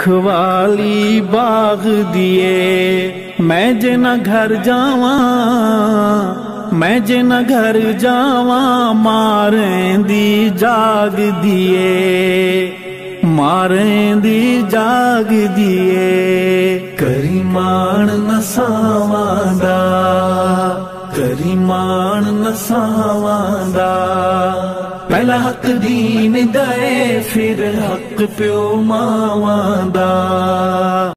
रखवाली बाग दिए। मैं जे न घर जावा, मैं जे न घर जावा, मारें दी जाग दिए, मारें दी जाग दिए। करीमान नसावांदा, करीमान नसावांदा। पहला हक दीन दे, फिर हक प्यो मावां दा।